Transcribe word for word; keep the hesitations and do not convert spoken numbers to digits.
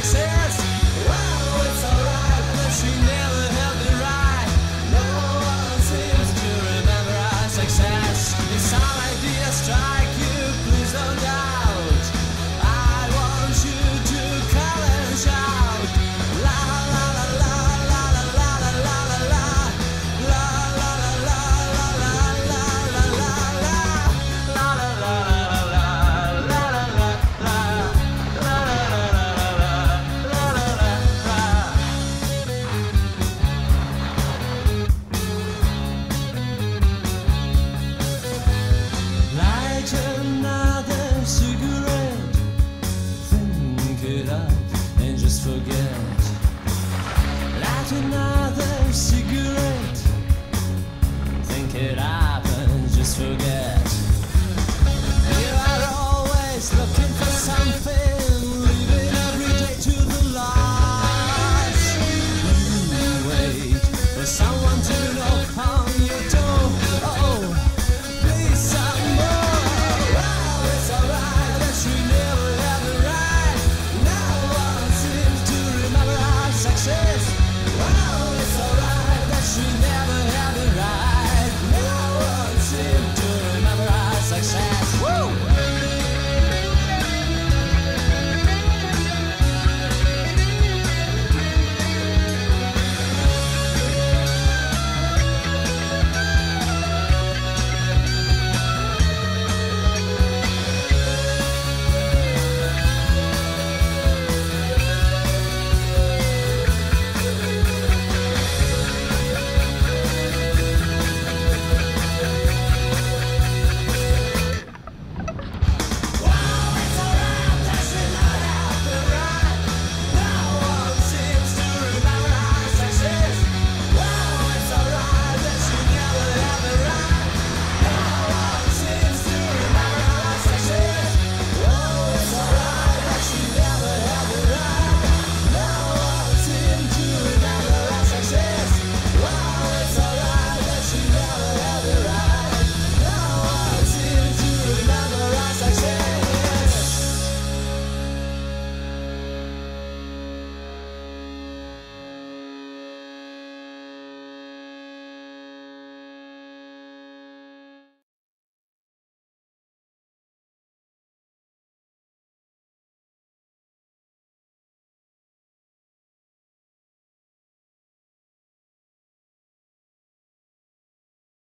success. Well, it's alright, but she never held me right. No one seems to remember our success. If some ideas strike you, please don't doubt. I want you to come and shout. La la la la la la la la la la la. La la la la la la la la la la. La la la la la la la la la. La la la la la la la la. Light another cigarette, think it up and just forget. Light another cigarette.